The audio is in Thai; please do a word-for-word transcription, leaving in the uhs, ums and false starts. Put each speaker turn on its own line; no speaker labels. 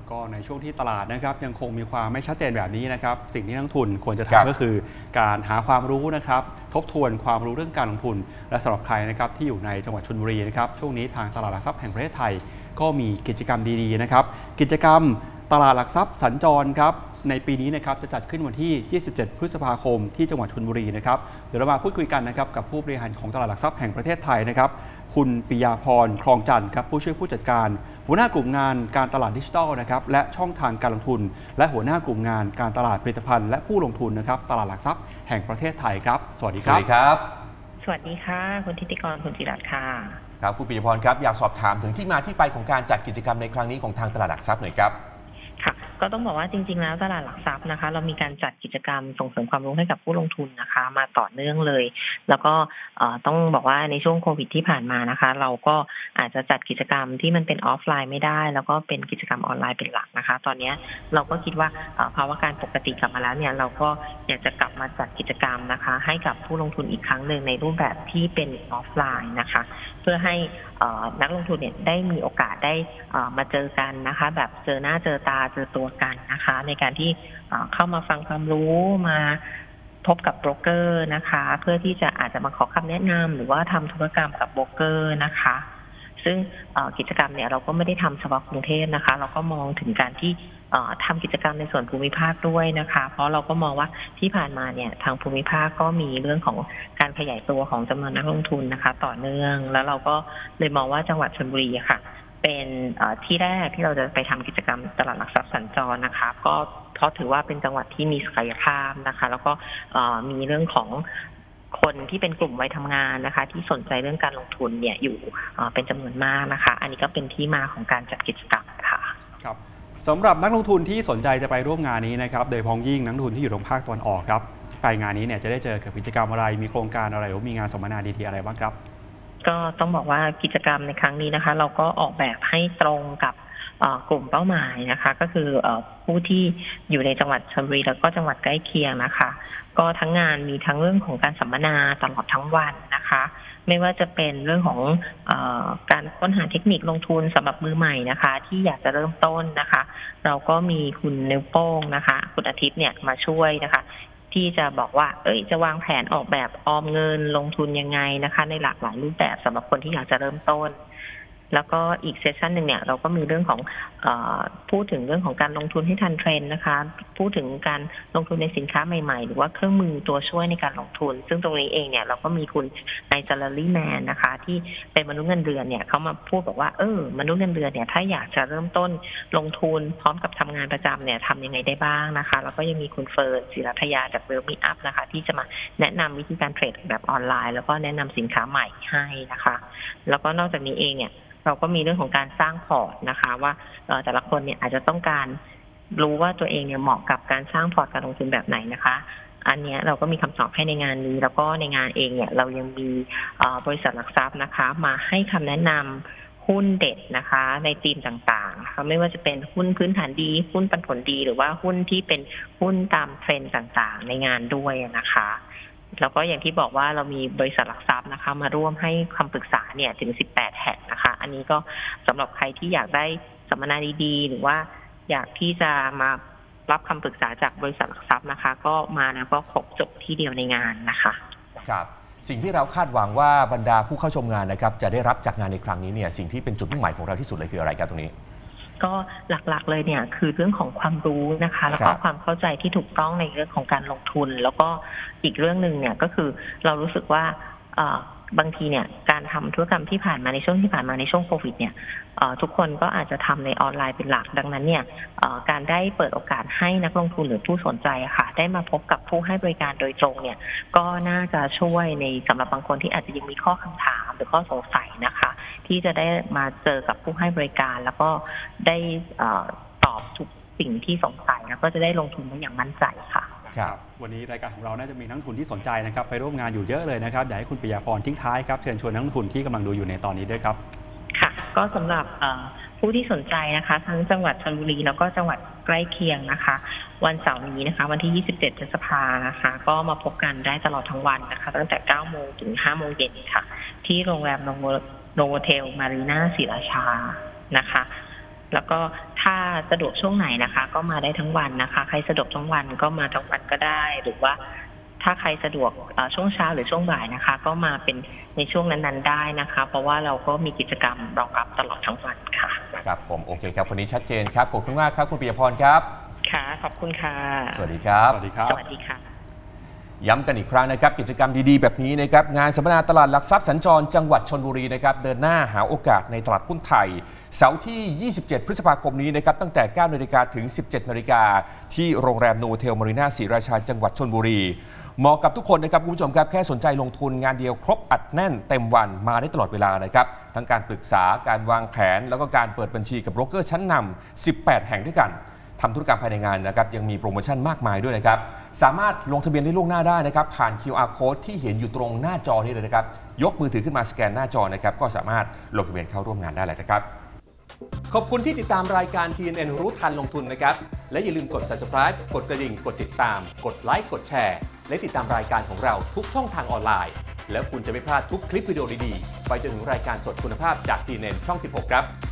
ก็ในช่วงที่ตลาดนะครับยังคงมีความไม่ชัดเจนแบบนี้นะครับสิ่งที่นักลงทุนควรจะทำก็คือการหาความรู้นะครับทบทวนความรู้เรื่องการลงทุนและสำหรับใครนะครับที่อยู่ในจังหวัดชลบุรีนะครับช่วงนี้ทางตลาดหลักทรัพย์แห่งประเทศไทยก็มีกิจกรรมดีๆนะครับกิจกรรมตลาดหลักทรัพย์สัญจรครับในปีนี้นะครับจะจัดขึ้นวันที่ยี่สิบเจ็ดพฤษภาคมที่จังหวัดชลบุรีนะครับเดี๋ยวเรามาพูดคุยกันนะครับกับผู้บริหารของตลาดหลักทรัพย์แห่งประเทศไทยนะครับคุณปิยาพรคลองจันทร์ครับผู้ช่วยผู้จัดการหัวหน้ากลุ่มงานการตลาดดิจิทัลนะครับและช่องทางการลงทุนและหัวหน้ากลุ่มงานการตลาดผลิตภัณฑ์และผู้ลงทุนนะครับตลาดหลักทรัพย์แห่งประเทศไทยครับสวัสดีครับ
สวัสดีครับ
สวัสดีค่ะคุณธิติกรคุณจิรัตน์ค่ะ
ครับคุณปิยพรครับอยากสอบถามถึงที่มาที่ไปของการจัดกิจกรรมในครั้งนี้ของทางตลาดหลักทรัพย์หน่อยครับ
ค่ะก็ต้องบอกว่าจริงๆแล้วตลาดหลักทรัพย์นะคะเรามีการจัดกิจกรรมส่งเสริมความรู้ให้กับผู้ลงทุนนะคะมาต่อเนื่องเลยแล้วก็ต้องบอกว่าในช่วงโควิดที่ผ่านมานะคะเราก็อาจจะจัดกิจกรรมที่มันเป็นออฟไลน์ไม่ได้แล้วก็เป็นกิจกรรมออนไลน์เป็นหลักนะคะตอนนี้เราก็คิดว่าภาวะการปกติกลับมาแล้วเนี่ยเราก็อยากจะกลับมาจัดกิจกรรมนะคะให้กับผู้ลงทุนอีกครั้งหนึ่งในรูปแบบที่เป็นออฟไลน์นะคะเพื่อให้นักลงทุนเนี่ยได้มีโอกาสได้มาเจอกันนะคะแบบเจอหน้าเจอตาเจอตัวกันนะคะในการที่เข้ามาฟังความรู้มาพบกับโบรกเกอร์นะคะเพื่อที่จะอาจจะมาขอคำแนะนำหรือว่าทำธุรกรรมกับโบรกเกอร์นะคะซึ่งกิจกรรมเนี่ยเราก็ไม่ได้ทำเฉพาะกรุงเทพนะคะเราก็มองถึงการที่ทำกิจกรรมในส่วนภูมิภาคด้วยนะคะเพราะเราก็มองว่าที่ผ่านมาเนี่ยทางภูมิภาคก็มีเรื่องของการขยายตัวของจำนวนนักลงทุนนะคะต่อเนื่องแล้วเราก็เลยมองว่าจังหวัดชลบุรีค่ะเป็นที่แรกที่เราจะไปทำกิจกรรมตลาดหลักทรัพย์สัญจรนะคะก็เพราะถือว่าเป็นจังหวัดที่มีศักยภาพนะคะแล้วก็มีเรื่องของคนที่เป็นกลุ่มวัยทำงานนะคะที่สนใจเรื่องการลงทุนเนี่ยอยู่เป็นจำนวนมากนะคะอันนี้ก็เป็นที่มาของการจัดกิจกรรมค่ะ
ครับสำหรับนักลงทุนที่สนใจจะไปร่วมงานนี้นะครับโดยพ้องยิ่งนักลงทุนที่อยู่ตรงภาคตะวันออกครับไปงานนี้เนี่ยจะได้เจอกับกิจกรรมอะไรมีโครงการอะไรหรือมีงานสัมมนาดีๆอะไรบ้างครับ
ก็ต้องบอกว่ากิจกรรมในครั้งนี้นะคะเราก็ออกแบบให้ตรงกับกลุ่มเป้าหมายนะคะก็คือผู้ที่อยู่ในจังหวัดชลบุรีแล้วก็จังหวัดใกล้เคียงนะคะก็ทั้งงานมีทั้งเรื่องของการสัมมนาตลอดทั้งวันนะคะไม่ว่าจะเป็นเรื่องของเอ่อการค้นหาเทคนิคลงทุนสำหรับมือใหม่นะคะที่อยากจะเริ่มต้นนะคะเราก็มีคุณนิ้วโป้งนะคะคุณอาทิตย์เนี่ยมาช่วยนะคะที่จะบอกว่าเอ้ยจะวางแผนออกแบบออมเงินลงทุนยังไงนะคะในหลากหลายรูปแบบสำหรับคนที่อยากจะเริ่มต้นแล้วก็อีกเซสชันหนึ่งเนี่ยเราก็มีเรื่องของเอ่อพูดถึงเรื่องของการลงทุนให้ทันเทรนด์นะคะพูดถึงการลงทุนในสินค้าใหม่ๆหรือว่าเครื่องมือตัวช่วยในการลงทุนซึ่งตรงนี้เองเนี่ยเราก็มีคุณนาย Salary Man นะคะที่เป็นมนุษย์เงินเดือนเนี่ยเขามาพูดบอกว่าเออมนุษย์เงินเดือนเนี่ยถ้าอยากจะเริ่มต้นลงทุนพร้อมกับทำงานประจำเนี่ยทำยังไงได้บ้างนะคะแล้วก็ยังมีคุณเฟิร์นศิรัทยาจากเวลมีอัพนะคะที่จะมาแนะนำวิธีการเทรดแบบออนไลน์แล้วก็แนะนำสินค้าใหม่ให้นะคะแล้วก็นอกจากนี้เองเนี่ยเราก็มีเรื่องของการสร้างพอร์ตนะคะว่าแต่ละคนเนี่ยอาจจะต้องการรู้ว่าตัวเองเนี่ยเหมาะกับการสร้างพอร์ตการลงทุนแบบไหนนะคะอันนี้เราก็มีคำตอบให้ในงานนี้แล้วก็ในงานเองเนี่ยเรายังมีบริษัทหลักทรัพย์นะคะมาให้คำแนะนำหุ้นเด็ดนะคะในธีมต่างๆนะคะไม่ว่าจะเป็นหุ้นพื้นฐานดีหุ้นปันผลดีหรือว่าหุ้นที่เป็นหุ้นตามเทรนด์ต่างๆในงานด้วยนะคะแล้วก็อย่างที่บอกว่าเรามีบริษัทหลักทรัพย์นะคะมาร่วมให้คำปรึกษาเนี่ยถึงสิบแปดแห่งนะคะอันนี้ก็สำหรับใครที่อยากได้สัมมนาดีๆหรือว่าอยากที่จะมารับคำปรึกษาจากบริษัทหลักทรัพย์นะคะก็มาแล้วก็ครบจบที่เดียวในงานนะคะ
ครับสิ่งที่เราคาดหวังว่าบรรดาผู้เข้าชมงานนะครับจะได้รับจากงานในครั้งนี้เนี่ยสิ่งที่เป็นจุดมุ่งหมายของเราที่สุดเลยคืออะไรครับตรงนี้
ก็หลักๆเลยเนี่ยคือเรื่องของความรู้นะคะแล้วก็ความเข้าใจที่ถูกต้องในเรื่องของการลงทุนแล้วก็อีกเรื่องนึงเนี่ยก็คือเรารู้สึกว่าบางทีเนี่ยการทำธุรกรรมที่ผ่านมาในช่วงที่ผ่านมาในช่วงโควิดเนี่ยทุกคนก็อาจจะทำในออนไลน์เป็นหลักดังนั้นเนี่ยการได้เปิดโอกาสให้นักลงทุนหรือผู้สนใจค่ะได้มาพบกับผู้ให้บริการโดยตรงเนี่ยก็น่าจะช่วยในสำหรับบางคนที่อาจจะยังมีข้อคำถามหรือข้อสงสัยนะคะที่จะได้มาเจอกับผู้ให้บริการแล้วก็ได้ตอบทุกสิ่งที่สงสัยแล้วก็จะได้ลงทุนได้อย่างมั่นใจค่ะ
ครับวันนี้รายการของเราน่าจะมีนักลงทุนที่สนใจนะครับไปร่วมงานอยู่เยอะเลยนะครับอยากให้คุณปิยาพรทิ้งท้ายครับเชิญชวนนักลงทุนที่กำลังดูอยู่ในตอนนี้ด้วยครับ
ค่ะก็สำหรับผู้ที่สนใจนะคะทั้งจังหวัดชลบุรีแล้วก็จังหวัดใกล้เคียงนะคะวันเสาร์นี้นะคะวันที่ยี่สิบเจ็ดพฤษภานะคะก็มาพบกันได้ตลอดทั้งวันนะคะตั้งแต่เก้าโมงถึงห้าโมงเย็นค่ะที่โรงแรมโนโวเทลมารีนาศรีราชานะคะแล้วก็ทถ้าสะดวกช่วงไหนนะคะก็มาได้ทั้งวันนะคะใครสะดวกทั้งวันก็มาทั้งวันก็ได้หรือว่าถ้าใครสะดวกช่วงเช้าหรือช่วงบ่ายนะคะก็มาเป็นในช่วงนั้นๆได้นะคะเพราะว่าเราก็มีกิจกรรมรองรับตลอดทั้งวันค่ะ
ครับผมโอเคครับวันนี้ชัดเจนครับขอบคุณมากครับคุณปิยพรครับ
ค่ะขอบคุณค่ะ
สวัสดีครับ
สวัสดีครับ
สวัสดีค่ะ
ย้ำกันอีกครั้งนะครับกิจกรรมดีๆแบบนี้นะครับงานสัมมนาตลาดหลักทรัพย์สัญจรจังหวัดชลบุรีนะครับเดินหน้าหาโอกาสในตลาดหุ้นไทยเสาร์ที่ยี่สิบเจ็ดพฤษภาคมนี้นะครับตั้งแต่เก้านาฬิกาถึงสิบเจ็ดนาฬิกาที่โรงแรมโนเทลมารีนาศรีราชาจังหวัดชลบุรีเหมาะกับทุกคนนะครับคุณผู้ชมครับแค่สนใจลงทุนงานเดียวครบอัดแน่นเต็มวันมาได้ตลอดเวลานะครับทั้งการปรึกษาการวางแผนแล้วก็การเปิดบัญชีกับโบรกเกอร์ชั้นนำสิบแปดแห่งด้วยกันทำธุรกรรมภายในงานนะครับยังมีโปรโมชั่นมากมายด้วยนะครับสามารถลงทะเบียนได้ล่วงหน้าได้นะครับผ่าน คิว อาร์ Code ที่เห็นอยู่ตรงหน้าจอนี้เลยนะครับยกมือถือขึ้นมาสแกนหน้าจอนะครับก็สามารถลงทะเบียนเข้าร่วมงานได้เลยนะครับขอบคุณที่ติดตามรายการ ที เอ็น เอ็น รู้ทันลงทุนนะครับและอย่าลืมกด ซับสไครบ์ กดกระดิ่งกดติดตามกดไลค์กดแชร์และติดตามรายการของเราทุกช่องทางออนไลน์แล้วคุณจะไม่พลาดทุกคลิปวิดีโอดีๆไปจนถึงรายการสดคุณภาพจาก ที เอ็น เอ็น ช่องสิบหกครับ